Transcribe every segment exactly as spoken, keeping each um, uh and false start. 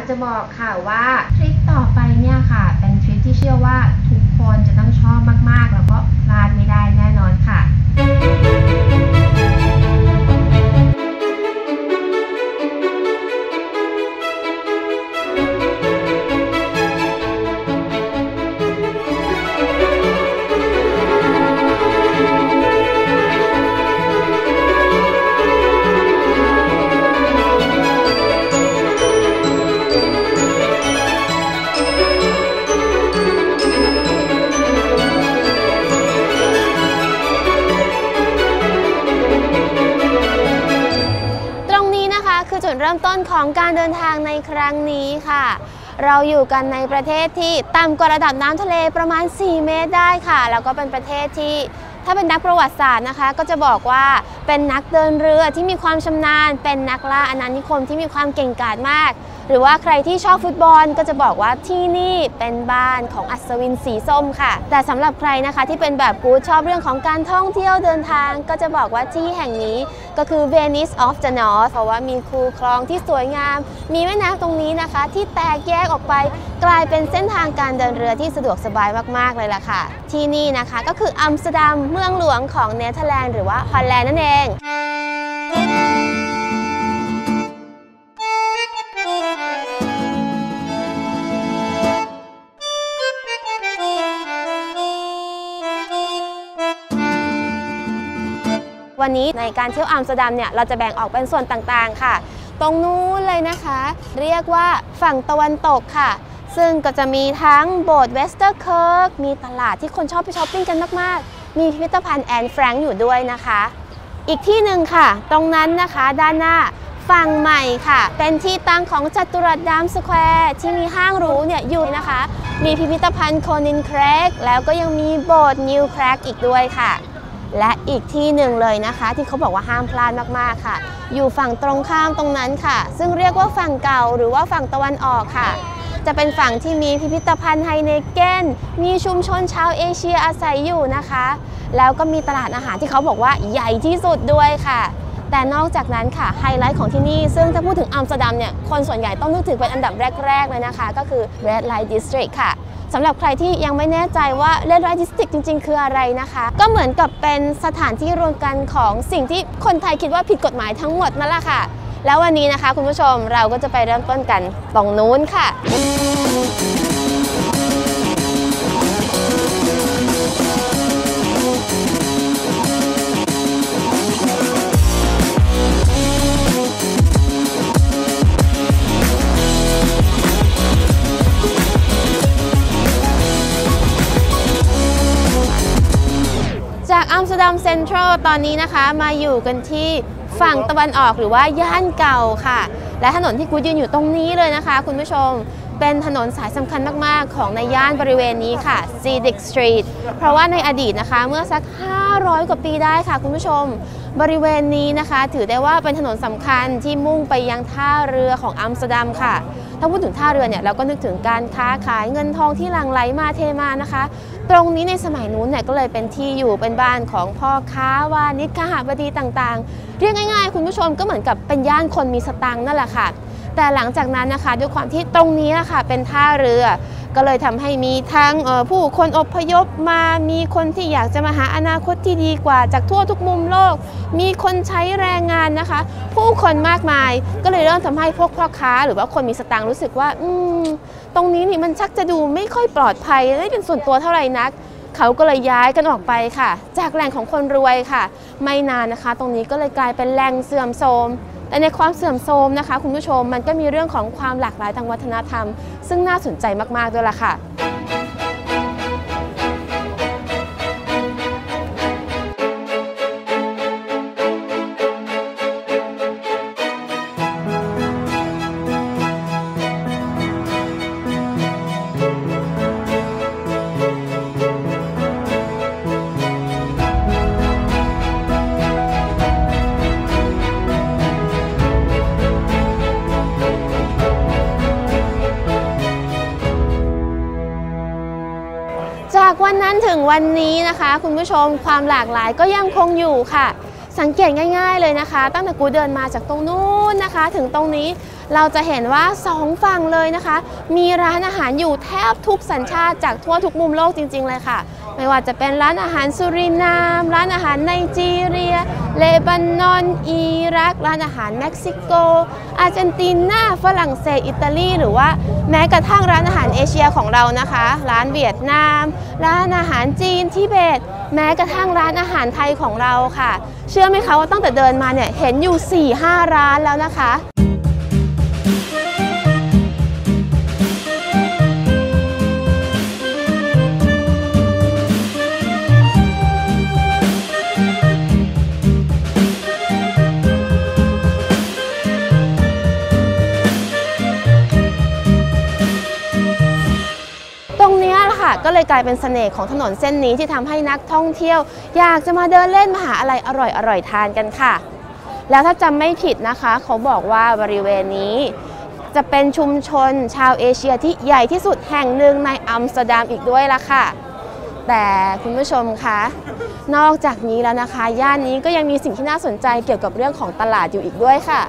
จะบอกค่ะว่าทริปต่อไปเนี่ยค่ะเป็นทริปที่เชื่อว่าทุกคนจะต้องชอบมากๆแล้วก็พลาดไม่ได้แน่นอนค่ะคือจุดเริ่มต้นของการเดินทางในครั้งนี้ค่ะเราอยู่กันในประเทศที่ต่ำกว่าระดับน้ำทะเลประมาณสี่เมตรได้ค่ะแล้วก็เป็นประเทศที่ถ้าเป็นนักประวัติศาสตร์นะคะก็จะบอกว่าเป็นนักเดินเรือที่มีความชำนาญเป็นนักล่าอาณานิคมที่มีความเก่งกาจมากหรือว่าใครที่ชอบฟุตบอลก็จะบอกว่าที่นี่เป็นบ้านของอัศวินสีส้มค่ะแต่สำหรับใครนะคะที่เป็นแบบกู๊ดชอบเรื่องของการท่องเที่ยวเดินทางก็จะบอกว่าที่แห่งนี้ก็คือ Venice of the North เพราะว่ามีคูคลองที่สวยงามมีแม่น้ำตรงนี้นะคะที่แตกแยกออกไปกลายเป็นเส้นทางการเดินเรือที่สะดวกสบายมากๆเลยล่ะค่ะที่นี่นะคะก็คืออัมสเตอร์ดัมเมืองหลวงของเนเธอร์แลนด์หรือว่าฮอลแลนด์นั่นเองวันนี้ในการเที่ยวอัมสเตอร์ดัมเนี่ยเราจะแบ่งออกเป็นส่วนต่างๆค่ะตรงนู้นเลยนะคะเรียกว่าฝั่งตะวันตกค่ะซึ่งก็จะมีทั้งโบสถ์เวสเตอร์เคิร์กมีตลาดที่คนชอบไปช้อปปิ้งกันมากๆมีพิพิธภัณฑ์แอนน์แฟรงค์อยู่ด้วยนะคะอีกที่หนึ่งค่ะตรงนั้นนะคะด้านหน้าฝั่งใหม่ค่ะเป็นที่ตั้งของจัตุรัสดัมสแควร์ที่มีห้างหรูเนี่ยอยู่นะคะมีพิพิธภัณฑ์โคนินแครกแล้วก็ยังมีโบสถ์นิวแครกอีกด้วยค่ะและอีกที่หนึ่งเลยนะคะที่เขาบอกว่าห้ามพลาดมากๆค่ะอยู่ฝั่งตรงข้ามตรงนั้นค่ะซึ่งเรียกว่าฝั่งเก่าหรือว่าฝั่งตะวันออกค่ะจะเป็นฝั่งที่มีพิพิธภัณฑ์ไฮเนเกนมีชุมชนชาวเอเชียอาศัยอยู่นะคะแล้วก็มีตลาดอาหารที่เขาบอกว่าใหญ่ที่สุดด้วยค่ะแต่นอกจากนั้นค่ะไฮไลท์ของที่นี่ซึ่งถ้าพูดถึงอัมสเตอร์ดัมเนี่ยคนส่วนใหญ่ต้องนึกถึงเป็นอันดับแรกๆเลยนะคะก็คือ Red Light District ค่ะสำหรับใครที่ยังไม่แน่ใจว่า Red Light District จริงๆคืออะไรนะคะก็เหมือนกับเป็นสถานที่รวมกันของสิ่งที่คนไทยคิดว่าผิดกฎหมายทั้งหมดนั่นแหละค่ะแล้ววันนี้นะคะคุณผู้ชมเราก็จะไปเริ่มต้นกันตรงนู้นค่ะจากอัมสเตอร์ดัมเซ็นทรัลตอนนี้นะคะมาอยู่กันที่ฝั่งตะวันออกหรือว่าย่านเก่าค่ะและถนนที่กูยืนอยู่ตรงนี้เลยนะคะคุณผู้ชมเป็นถนนสายสำคัญมากๆของในย่านบริเวณนี้ค่ะ Civic Street เพราะว่าในอดีตนะคะเมื่อสักห้าร้อยกว่าปีได้ค่ะคุณผู้ชมบริเวณนี้นะคะถือได้ว่าเป็นถนนสำคัญที่มุ่งไปยังท่าเรือของอัมสเตอร์ดัมค่ะถ้าพูดถึงท่าเรือเนี่ยเราก็นึกถึงการค้าขายเงินทองที่หลั่งไหลมาเทมานะคะตรงนี้ในสมัยนู้นเนี่ยก็เลยเป็นที่อยู่เป็นบ้านของพ่อค้าวานิชคหบดีต่างๆเรียกง่ายๆคุณผู้ชมก็เหมือนกับเป็นย่านคนมีสตางค์นั่นแหละค่ะแต่หลังจากนั้นนะคะด้วยความที่ตรงนี้นะคะเป็นท่าเรือก็เลยทำให้มีทั้งผู้คนอพยพมามีคนที่อยากจะมาหาอนาคตที่ดีกว่าจากทั่วทุกมุมโลกมีคนใช้แรงงานนะคะผู้คนมากมายก็เลยเริ่มทำให้พวกพ่อค้าหรือว่าคนมีสตางค์รู้สึกว่าอืมตรงนี้นี่มันชักจะดูไม่ค่อยปลอดภัยไม่เป็นส่วนตัวเท่าไหร่นักเขาก็เลยย้ายกันออกไปค่ะจากแหล่งของคนรวยค่ะไม่นานนะคะตรงนี้ก็เลยกลายเป็นแหล่งเสื่อมโทรมแต่ในความเสื่อมโทรมนะคะคุณผู้ชมมันก็มีเรื่องของความหลากหลายทางวัฒนธรรมซึ่งน่าสนใจมากๆด้วยล่ะค่ะ จากวันนั้นถึงวันนี้นะคะคุณผู้ชมความหลากหลายก็ยังคงอยู่ค่ะสังเกตง่ายๆเลยนะคะตั้งแต่กูเดินมาจากตรงนู้นนะคะถึงตรงนี้เราจะเห็นว่าสองฝั่งเลยนะคะมีร้านอาหารอยู่แทบทุกสัญชาติจากทั่วทุกมุมโลกจริงๆเลยค่ะไม่ว่าจะเป็นร้านอาหารสุรินามร้านอาหารไนจีเรียเลบานอนอิรักร้านอาหารเม็กซิโกอาร์เจนตินาฝรั่งเศสอิตาลีหรือว่าแม้กระทั่งร้านอาหารเอเชียของเรานะคะร้านเวียดนามร้านอาหารจีนทิเบตแม้กระทั่งร้านอาหารไทยของเราค่ะเชื่อไหมคะว่าตั้งแต่เดินมาเนี่ยเห็นอยู่ สี่ห้า ร้านแล้วนะคะก็เลยกลายเป็นเสน่ห์ของถนนเส้นนี้ที่ทำให้นักท่องเที่ยวอยากจะมาเดินเล่นมาหาอะไรอร่อยๆทานกันค่ะแล้วถ้าจำไม่ผิดนะคะเขาบอกว่าบริเวณนี้จะเป็นชุมชนชาวเอเชียที่ใหญ่ที่สุดแห่งหนึ่งในอัมสเตอร์ดัมอีกด้วยล่ะค่ะแต่คุณผู้ชมคะนอกจากนี้แล้วนะคะย่านนี้ก็ยังมีสิ่งที่น่าสนใจเกี่ยวกับเรื่องของตลาดอยู่อีกด้วยค่ะ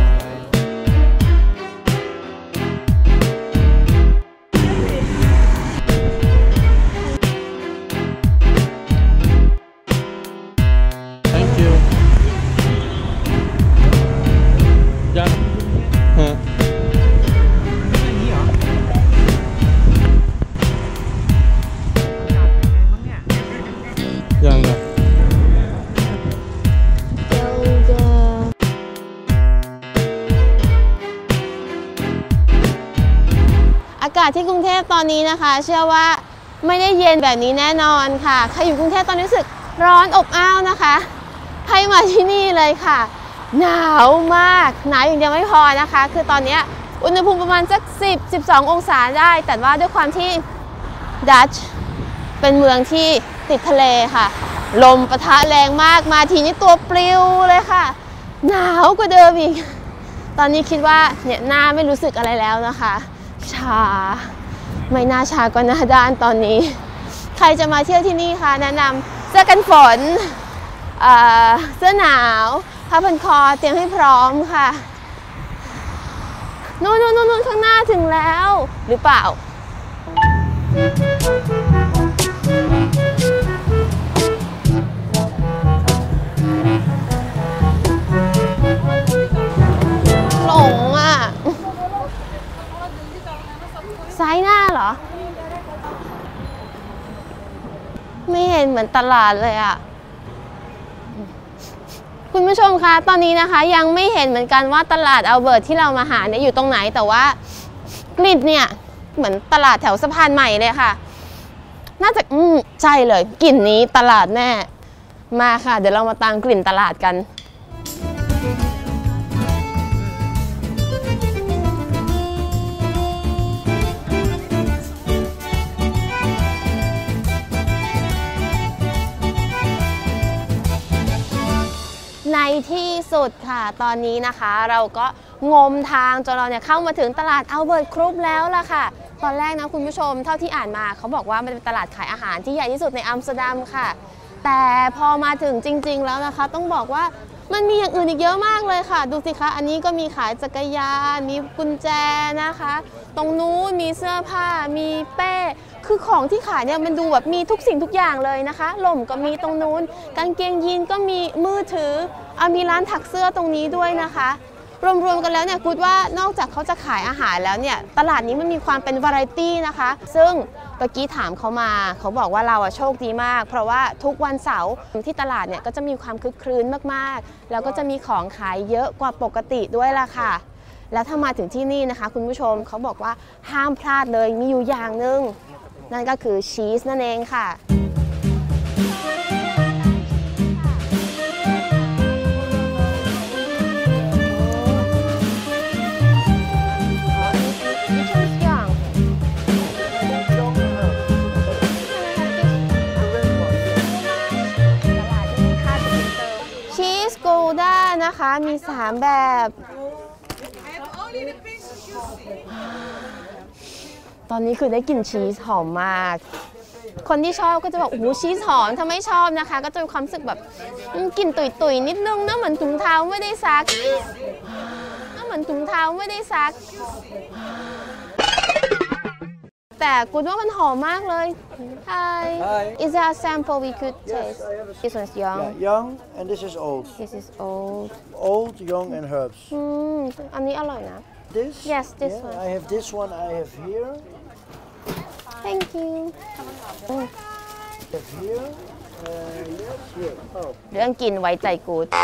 อากาศที่กรุงเทพตอนนี้นะคะเชื่อว่าไม่ได้เย็นแบบนี้แน่นอนค่ะใครอยู่กรุงเทพตอนนี้รู้สึกร้อนอบอ้าวนะคะให้มาที่นี่เลยค่ะหนาวมากหนาวอย่างเดียวไม่พอนะคะคือตอนนี้อุณหภูมิประมาณสักสิบ สิบสององศาได้แต่ว่าด้วยความที่ดัตช์เป็นเมืองที่ติดทะเลค่ะลมปะทะแรงมากมาทีนี้ตัวปลิวเลยค่ะหนาวกว่าเดิมอีกตอนนี้คิดว่าเนี่ยหน้าไม่รู้สึกอะไรแล้วนะคะชาไม่น่าชาก็หน้าด้านตอนนี้ใครจะมาเที่ยวที่นี่คะแนะนำเสื้อกันฝนเอ่อเสื้อหนาวผ้าพันคอเตรียมให้พร้อมค่ะนู่นนู่นนู่นข้างหน้าถึงแล้วหรือเปล่าหลงอ่ะซ้ายหน้าเหรอไม่เห็นเหมือนตลาดเลยอ่ะคุณผู้ชมคะตอนนี้นะคะยังไม่เห็นเหมือนกันว่าตลาดอัลเบิร์ตที่เรามาหาเนี่ยอยู่ตรงไหนแต่ว่ากลิ่นเนี่ยเหมือนตลาดแถวสะพานใหม่เลยค่ะน่าจะอืมใช่เลยกลิ่นนี้ตลาดแน่มาค่ะเดี๋ยวเรามาตามกลิ่นตลาดกันในที่สุดค่ะตอนนี้นะคะเราก็งมทางจนเราเนี่ยเข้ามาถึงตลาดอัลเบิร์ตกรุ๊ปแล้วล่ะค่ะตอนแรกนะคุณผู้ชมเท่าที่อ่านมาเขาบอกว่ามันเป็นตลาดขายอาหารที่ใหญ่ที่สุดในอัมสเตอร์ดัมค่ะแต่พอมาถึงจริงๆแล้วนะคะต้องบอกว่ามันมีอย่างอื่นอีกเยอะมากเลยค่ะดูสิคะอันนี้ก็มีขายจักรยานมีกุญแจนะคะตรงนู้นมีเสื้อผ้ามีเป้คือของที่ขายเนี่ยมันดูแบบมีทุกสิ่งทุกอย่างเลยนะคะหล่มก็มีตรงนู้นกางเกงยีนก็มีมือถือเอามีร้านถักเสื้อตรงนี้ด้วยนะคะรวมๆกันแล้วเนี่ยกูดว่านอกจากเขาจะขายอาหารแล้วเนี่ยตลาดนี้มันมีความเป็นวาไรตี้นะคะซึ่งเมื่อกี้ถามเขามาเขาบอกว่าเราอะโชคดีมากเพราะว่าทุกวันเสาร์ที่ตลาดเนี่ยก็จะมีความคึกครื้นมากๆแล้วก็จะมีของขายเยอะกว่าปกติด้วยล่ะค่ะแล้วถ้ามาถึงที่นี่นะคะคุณผู้ชมเขาบอกว่าห้ามพลาดเลยมีอยู่อย่างหนึ่งนั่นก็คือชีสนั่นเองค่ะชีสโกลด้านะคะมีสามแบบตอนนี้คือได้กลิ่นชีสหอมมากคนที่ชอบก็จะบอกโอ้โหชีสหอมถ้าไม่ชอบนะคะก็จะมีความรู้สึกแบบกลิ่นตุยๆนิดนึงนะเหมือนถุงเท้าไม่ได้ซักเหมือนถุงเท้าไม่ได้ซักแต่กูว่ามันหอมมากเลย Hi Hi Is there a sample we could Yes, taste I have a This one's young Yeah, young and this is old. This is old Old, young and herbs. อืมอันนี้อร่อยนะ This? Yes, this yeah, one. I have this one I have here. Thank you I have here. Uh, yes, here. Oh. เรื่องกินไว้ใจกูด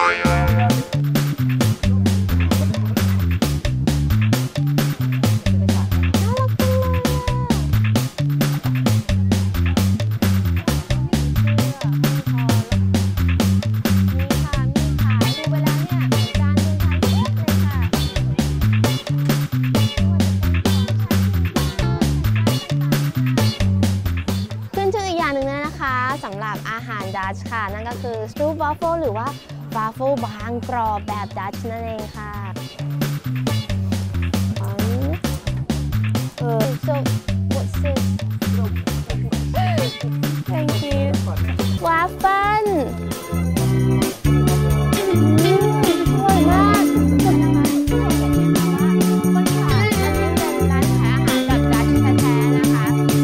สำหรับอาหารดัตช์ค่ะนั่นก็คือสตูวาฟเฟิลหรือว่าวาฟเฟิลบางกรอบแบบดัตช์นั่นเองค่ะเออ so what's this thank you วาฟเฟิลอร่อยมากคนขายอันนี้เป็นร้านขายอาหารแบบดัตช์แท้ๆนะคะ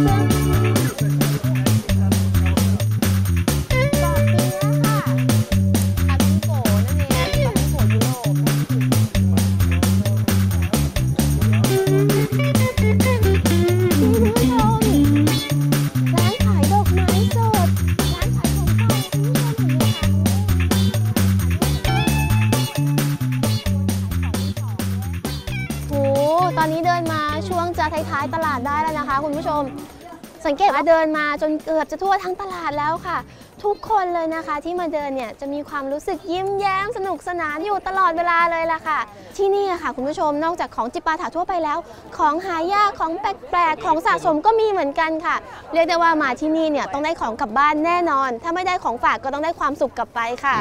ตอนนี้เดินมาช่วงจะท้ายๆตลาดได้แล้วนะคะคุณผู้ชมสังเกตว่าเดินมาจนเกือบจะทั่วทั้งตลาดแล้วค่ะทุกคนเลยนะคะที่มาเดินเนี่ยจะมีความรู้สึกยิ้มแย้มสนุกสนานอยู่ตลอดเวลาเลยล่ะค่ะที่นี่ค่ะคุณผู้ชมนอกจากของจิปาถะทั่วไปแล้วของหายากของแปลกๆของสะสมก็มีเหมือนกันค่ะเรียกได้ว่ามาที่นี่เนี่ยต้องได้ของกลับบ้านแน่นอนถ้าไม่ได้ของฝากก็ต้องได้ความสุขกลับไปค่ะ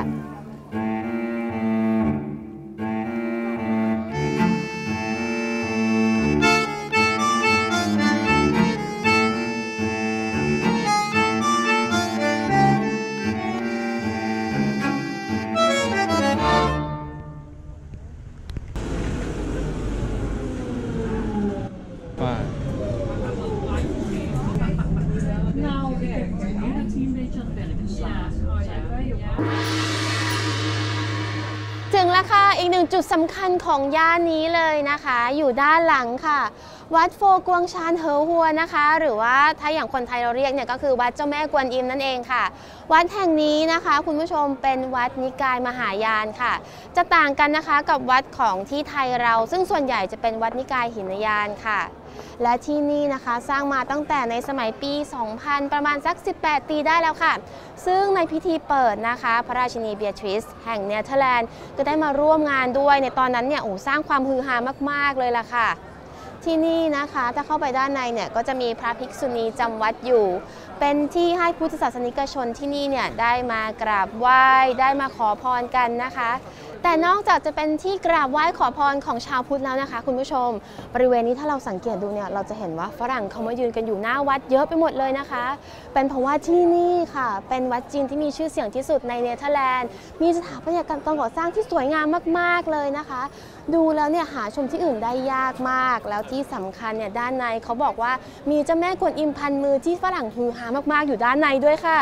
ถึงแล้วค่ะอีกหนึ่งจุดสำคัญของย่านนี้เลยนะคะอยู่ด้านหลังค่ะวัดโฟกวงชานเหอหัวนะคะหรือว่าถ้าอย่างคนไทยเราเรียกเนี่ยก็คือวัดเจ้าแม่กวนอิมนั่นเองค่ะวัดแห่งนี้นะคะคุณผู้ชมเป็นวัดนิกายมหายานค่ะจะต่างกันนะคะกับวัดของที่ไทยเราซึ่งส่วนใหญ่จะเป็นวัดนิกายหินยานค่ะและที่นี่นะคะสร้างมาตั้งแต่ในสมัยปี สองพัน ประมาณสัก สิบแปด ปีได้แล้วค่ะซึ่งในพิธีเปิดนะคะพระราชินีเบียทริสแห่งเนเธอร์แลนด์ก็ได้มาร่วมงานด้วยในตอนนั้นเนี่ยโอ้สร้างความฮือฮามากๆเลยล่ะค่ะที่นี่นะคะถ้าเข้าไปด้านในเนี่ยก็จะมีพระภิกษุณีจำวัดอยู่เป็นที่ให้พุทธศาสนิกชนที่นี่เนี่ยได้มากราบไหว้ได้มาขอพรกันนะคะแต่นอกจากจะเป็นที่กราบไหว้ขอพรของชาวพุทธแล้วนะคะคุณผู้ชมบริเวณนี้ถ้าเราสังเกตดูเนี่ยเราจะเห็นว่าฝรั่งเขามายืนกันอยู่หน้าวัดเยอะไปหมดเลยนะคะเป็นเพราะว่าที่นี่ค่ะเป็นวัดจีนที่มีชื่อเสียงที่สุดในเนเธอร์แลนด์มีสถาปัตยกรรมการก่อสร้างที่สวยงามมากๆเลยนะคะดูแล้วเนี่ยหาชมที่อื่นได้ยากมากแล้วที่สำคัญเนี่ยด้านในเขาบอกว่ามีเจ้าแม่กวนอิมพันมือที่ฝรั่งฮือฮามากๆอยู่ด้านในด้วยค่ะ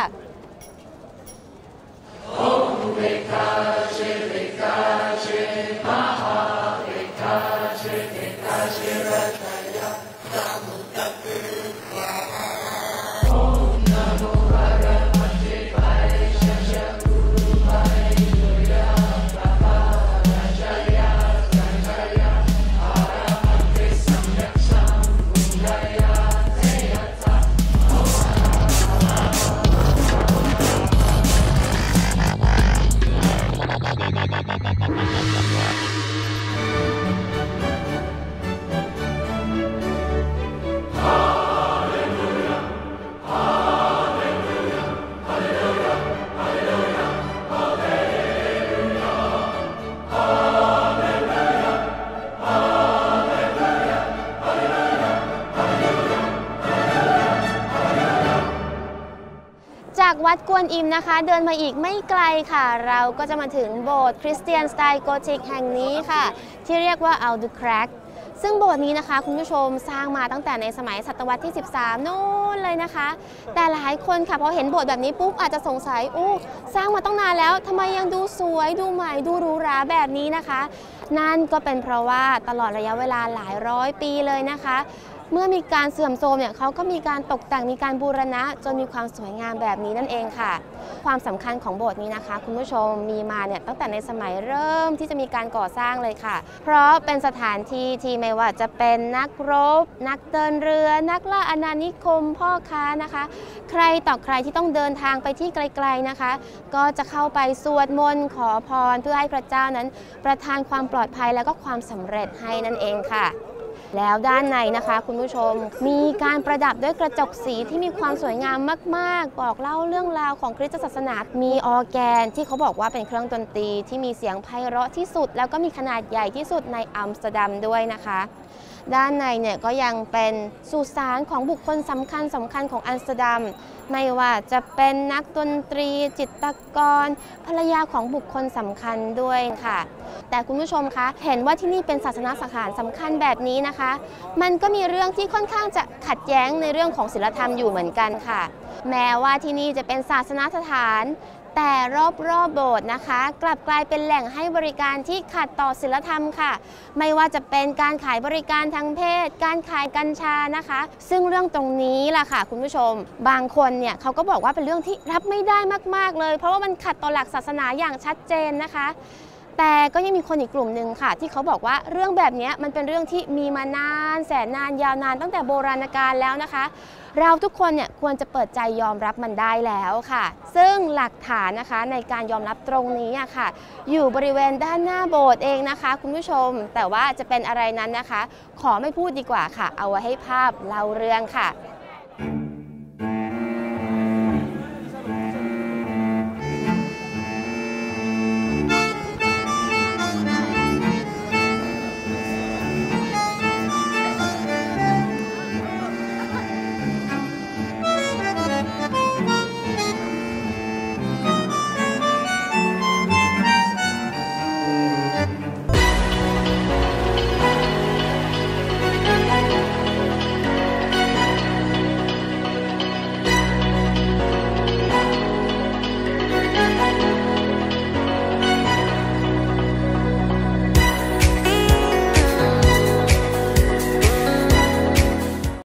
วัดกวนอิมนะคะเดินมาอีกไม่ไกลค่ะเราก็จะมาถึงโบสถ์คริสเตียนสไตล์โกธิกแห่งนี้ค่ะที่เรียกว่าอัลดูแครกซึ่งโบสถ์นี้นะคะคุณผู้ชมสร้างมาตั้งแต่ในสมัยศตวรรษที่สิบสามนู่นเลยนะคะแต่หลายคนค่ะพอเห็นโบสถ์แบบนี้ปุ๊บอาจจะสงสัยอู้สร้างมาตั้งนานแล้วทำไมยังดูสวยดูใหม่ดูหรูหราแบบนี้นะคะนั่นก็เป็นเพราะว่าตลอดระยะเวลาหลายร้อยปีเลยนะคะเมื่อมีการเสื่อมโทรมเนี่ยเขาก็มีการตกแต่งมีการบูรณะจนมีความสวยงามแบบนี้นั่นเองค่ะความสำคัญของโบสถ์นี้นะคะคุณผู้ชมมีมาเนี่ยตั้งแต่ในสมัยเริ่มที่จะมีการก่อสร้างเลยค่ะเพราะเป็นสถานที่ที่ไม่ว่าจะเป็นนักรบนักเดินเรือนักล่าอาณานิคมพ่อค้านะคะใครต่อใครที่ต้องเดินทางไปที่ไกลๆนะคะก็จะเข้าไปสวดมนต์ขอพรเพื่อให้พระเจ้านั้นประทานความปลอดภัยและก็ความสำเร็จให้นั่นเองค่ะแล้วด้านในนะคะคุณผู้ชมมีการประดับด้วยกระจกสีที่มีความสวยงามมากๆบอกเล่าเรื่องราวของคริสตศาสนามีออร์แกนที่เขาบอกว่าเป็นเครื่องดนตรีที่มีเสียงไพเราะที่สุดแล้วก็มีขนาดใหญ่ที่สุดในอัมสเตอร์ดัมด้วยนะคะด้านในเนี่ยก็ยังเป็นสุสานของบุคคลสำคัญสำคัญของอัมสเตอร์ดัมไม่ว่าจะเป็นนักดนตรีจิตรกรภรรยาของบุคคลสำคัญด้วยค่ะแต่คุณผู้ชมคะเห็นว่าที่นี่เป็นศาสนสถานสำคัญแบบนี้นะคะมันก็มีเรื่องที่ค่อนข้างจะขัดแย้งในเรื่องของศีลธรรมอยู่เหมือนกันค่ะแม้ว่าที่นี่จะเป็นศาสนสถานแต่รอบๆโบสถ์นะคะกลับกลายเป็นแหล่งให้บริการที่ขัดต่อศีลธรรมค่ะไม่ว่าจะเป็นการขายบริการทางเพศการขายกัญชานะคะซึ่งเรื่องตรงนี้ล่ะค่ะคุณผู้ชมบางคนเนี่ยเขาก็บอกว่าเป็นเรื่องที่รับไม่ได้มากๆเลยเพราะว่ามันขัดต่อหลักศาสนาอย่างชัดเจนนะคะแต่ก็ยังมีคนอีกกลุ่มหนึ่งค่ะที่เขาบอกว่าเรื่องแบบนี้มันเป็นเรื่องที่มีมานานแสนนานยาวนานตั้งแต่โบราณกาลแล้วนะคะเราทุกคนเนี่ยควรจะเปิดใจยอมรับมันได้แล้วค่ะซึ่งหลักฐานนะคะในการยอมรับตรงนี้อะค่ะอยู่บริเวณด้านหน้าโบสถ์เองนะคะคุณผู้ชมแต่ว่าจะเป็นอะไรนั้นนะคะขอไม่พูดดีกว่าค่ะเอาไว้ให้ภาพเล่าเรื่องค่ะ